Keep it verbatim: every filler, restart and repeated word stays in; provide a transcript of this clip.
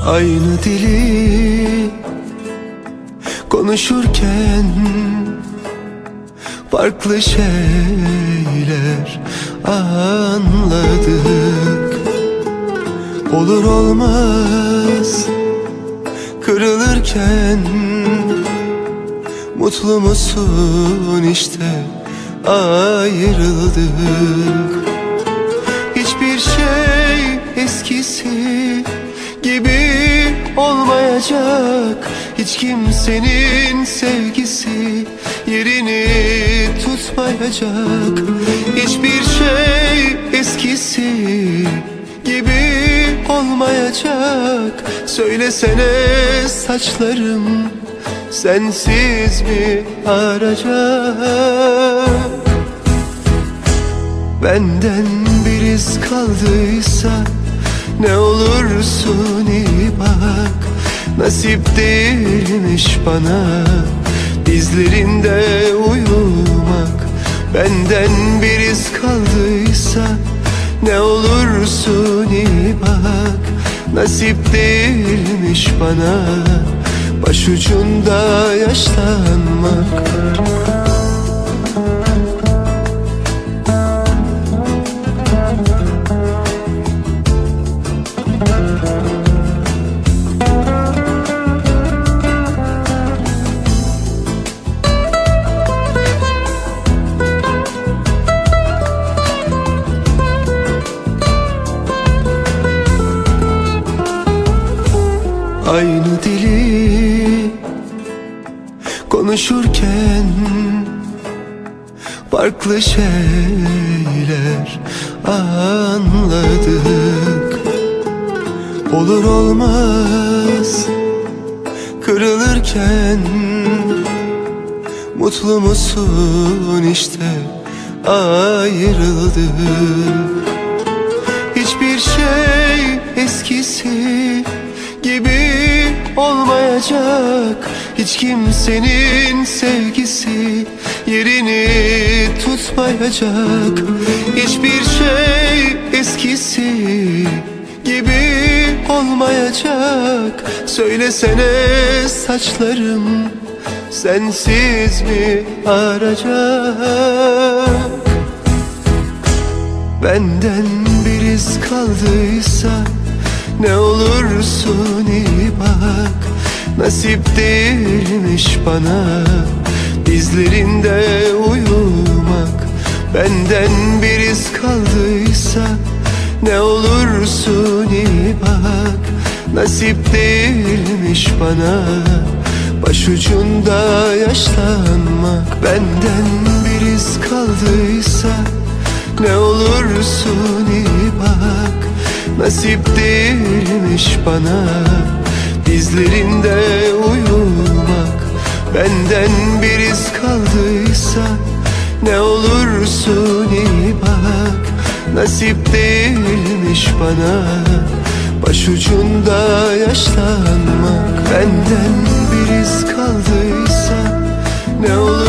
Aynı dili konuşurken farklı şeyler anladık. Olur olmaz kırılırken mutlu musun işte ayrıldık. Hiçbir şey eskisi gibi olmayacak. Hiç kimsenin sevgisi yerini tutmayacak. Hiçbir şey eskisi gibi olmayacak. Söylesene saçlarım sensiz mi arayacak? Benden bir iz kaldıysa ne olursun iyi bak. Nasip değilmiş bana dizlerinde uyumak. Benden bir iz kaldıysa ne olursun iyi bak. Nasip değilmiş bana başucunda yaşlanmak. Aynı dili konuşurken farklı şeyler anladık. Olur olmaz kırılırken mutlu musun işte ayrıldık. Hiçbir şey eskisi gibi olmayacak. Hiç kimsenin sevgisi yerini tutmayacak. Hiçbir şey eskisi gibi olmayacak. Söylesene saçlarım sensiz mi arayacak? Benden bir iz kaldıysa ne olursun iyi bak. Nasip değilmiş bana dizlerinde uyumak. Benden bir iz kaldıysa ne olursun iyi bak. Nasip değilmiş bana başucunda yaşlanmak. Benden bir iz kaldıysa ne olursun iyi bak. Nasip değilmiş bana dizlerinde uyumak. Benden bir iz kaldıysa ne olursun iyi bak. Nasip değilmiş bana başucunda yaşlanmak. Benden bir iz kaldıysa ne olur